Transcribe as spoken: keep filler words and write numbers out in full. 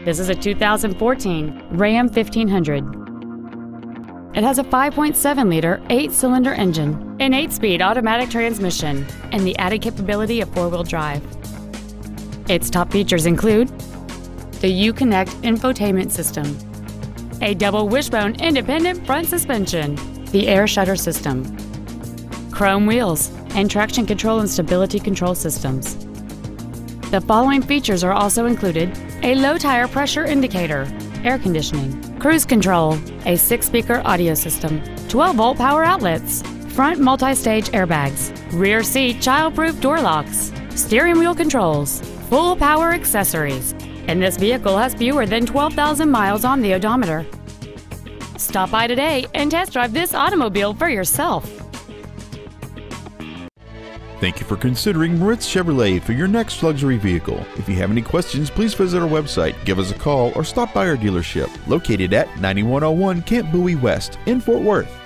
This is a two thousand fourteen Ram fifteen hundred. It has a five point seven liter eight-cylinder engine, an eight-speed automatic transmission, and the added capability of four-wheel drive. Its top features include the Uconnect infotainment system, a double wishbone independent front suspension, the air shutter system, chrome wheels, and traction control and stability control systems. The following features are also included: a low tire pressure indicator, air conditioning, cruise control, a six-speaker audio system, twelve volt power outlets, front multi-stage airbags, rear seat child-proof door locks, steering wheel controls, full power accessories, and this vehicle has fewer than twelve thousand miles on the odometer. Stop by today and test drive this automobile for yourself. Thank you for considering Moritz Chevrolet for your next luxury vehicle. If you have any questions, please visit our website, give us a call, or stop by our dealership located at ninety-one oh one Camp Bowie West in Fort Worth.